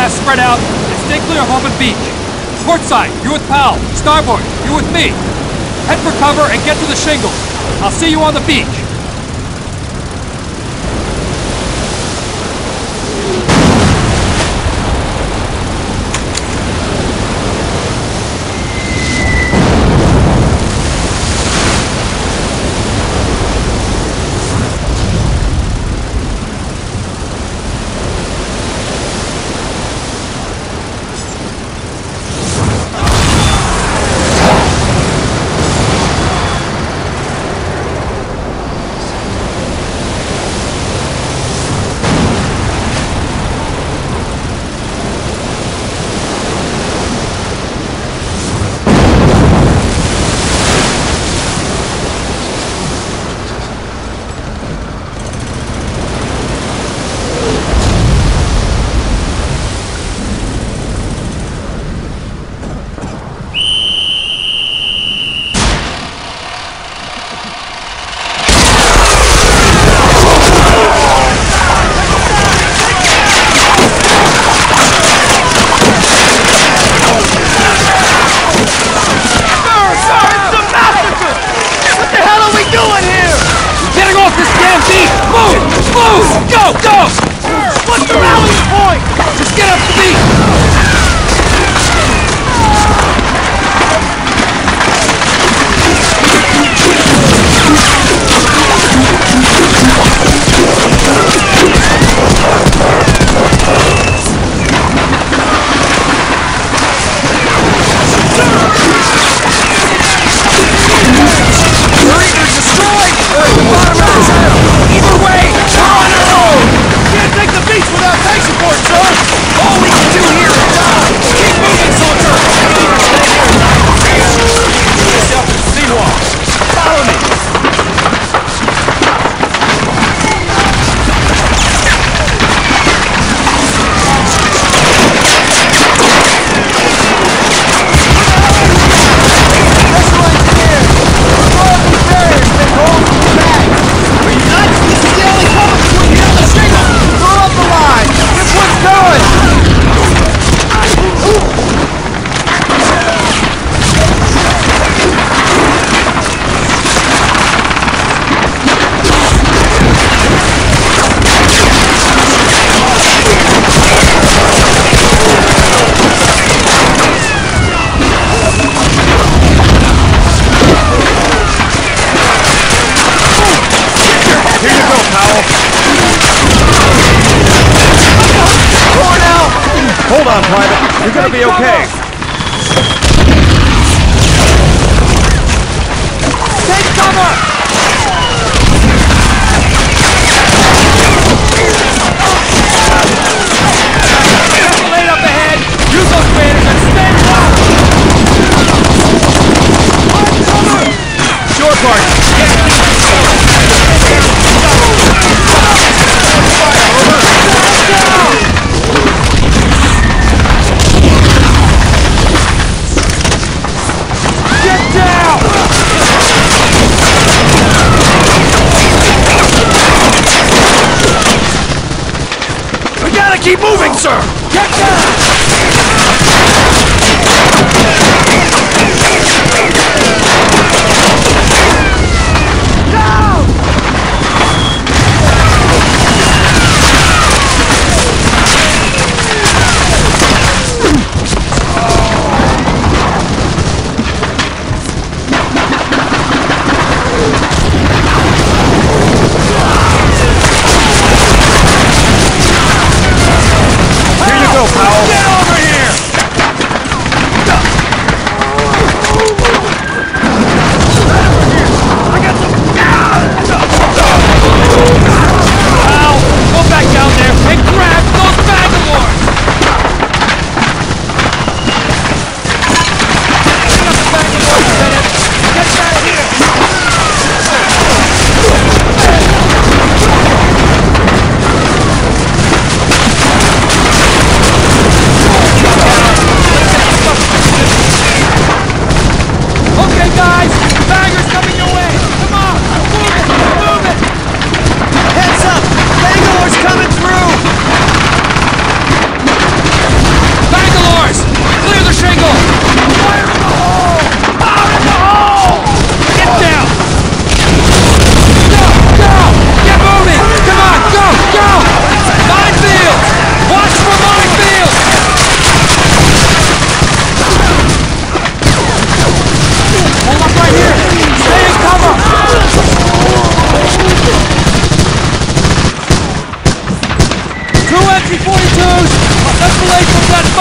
blast, spread out, and stay clear of open beach. Port side, you're with Powell. Starboard, you're with me. Head for cover and get to the shingles. I'll see you on the beach. Hold on, Private. You're gonna be okay. Take cover! Circulate up ahead! Use those banners and stand low! On cover! Your part. Get down!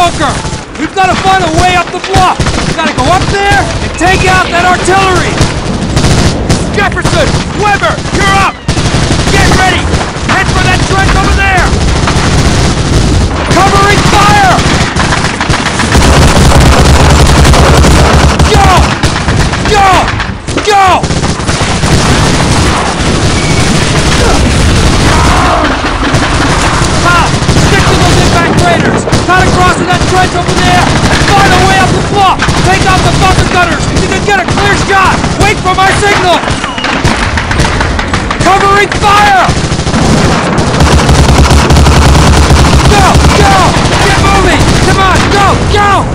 bunker! We've got to find a way up the bluff! We've got to go up there and take out that artillery! Jefferson! Weber! You're up! Get ready! Head for that trench over there! Covering fire! Go! Go! Go! Pal, stick to those impact craters! Cut across to that trench over there and find a way up the bluff! Take out the bunker gunners! You can get a clear shot! Wait for my signal! Covering fire! Go! Go! Get moving! Come on! Go! Go!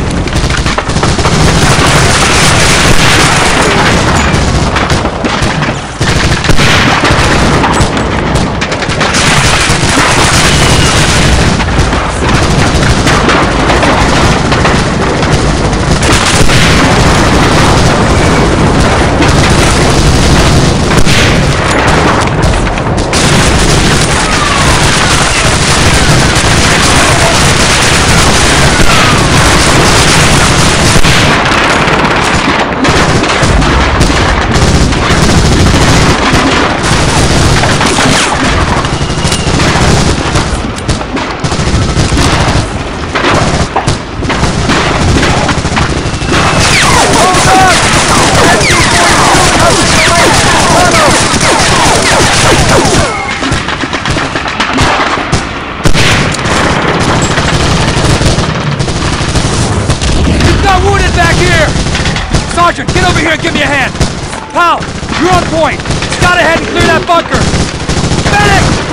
Sergeant, get over here and give me a hand! Pal, you're on point! Gotta head and clear that bunker! Medic!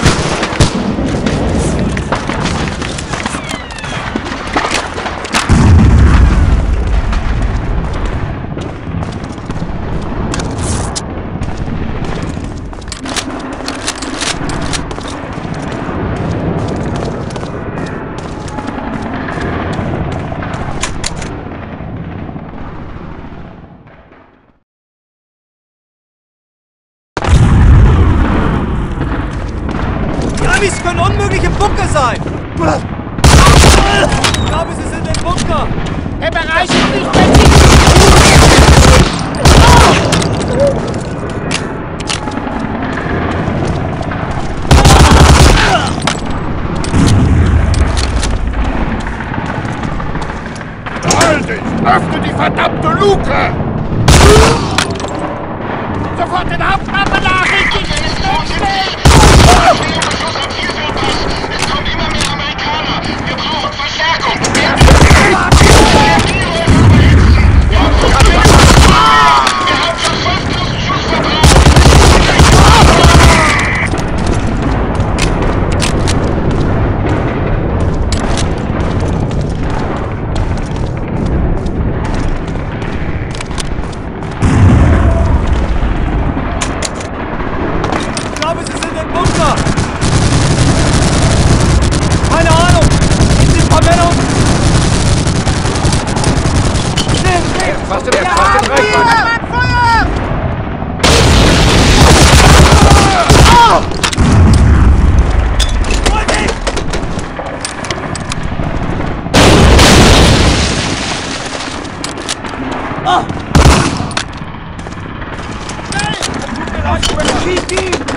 Es können unmöglich im Bunker sein! Ich glaube, sie sind im Bunker! Der Bereich ist nicht mehr Halt dich! Öffne die verdammte Luke! Sofort den Hauptmann benachrichtigen! Es kommen immer mehr Amerikaner! Wir brauchen Verstärkung! Wir haben schon 5000 Schuss verbraucht! Ich glaube, sie sind im Bunker! Keine Ahnung! Sind ein paar Männer und... Fast in Reichweite! Feuer! Schieß ihn!